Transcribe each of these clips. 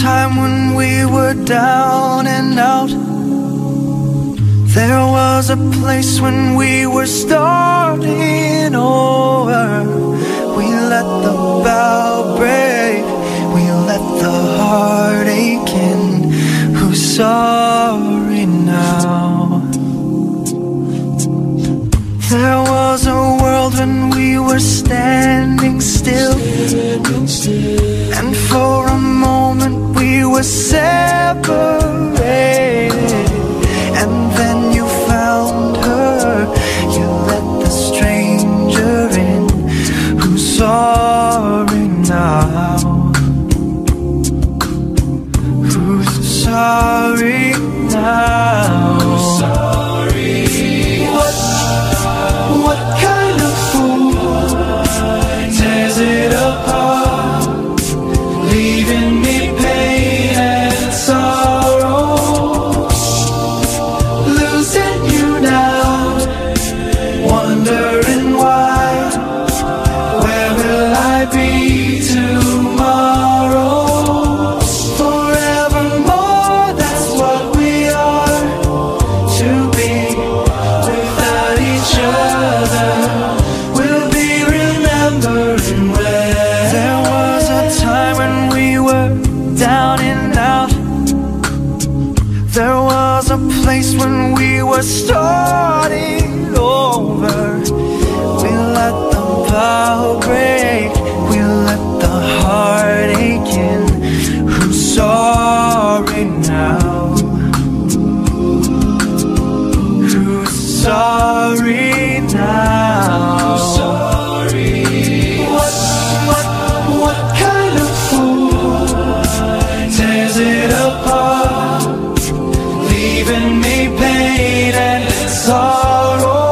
time when we were down and out. There was a place when we were starting over. We let the bow break, we let the heart ache in. Who's sorry now? There was a world when we were standing still, and for a moment we were separated. And then you found her, you let the stranger in. Who's sorry now? Who's sorry now? Who's sorry? What kind of fool tears it apart, leaving me pain and sorrow? Losing you now, wondering why. Where will I be tomorrow? Forevermore, that's what we are to be. Without each other, we'll be remembering where. There was a time when we were down and out. There was a place when we were starting over. We let the bow break, we let the heart ache in. Who's sorry now? Who's sorry now? Who's sorry? What kind of fool tears it apart, leaving me pain and sorrow?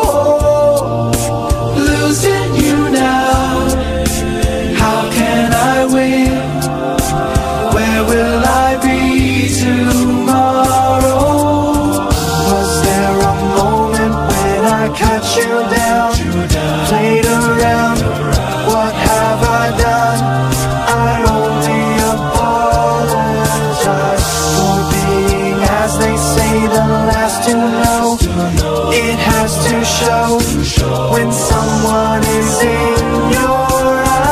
Losing you now, how can I win? Where will I be tomorrow? Was there a moment when I cut you down, played around? What have I done? I only apologize for being, as they say, the last to know. It has to show when someone is in your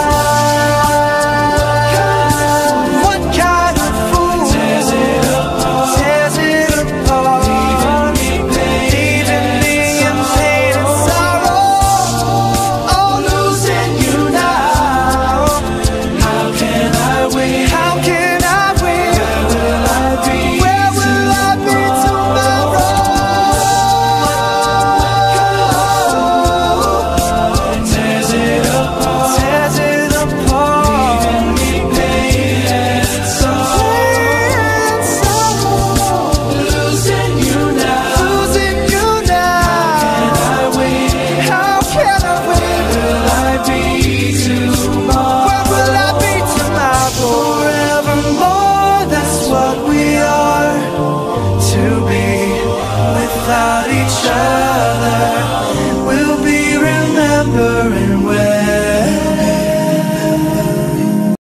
eyes. What kind of fool tears it apart, leaving me in pain and sorrow? Oh, losing you now, how can I win? How can I win? Where will I be? Where will I be tomorrow? Tears it apart, leaving me pain and sorrow. Losing you now, how can I win? How can I win?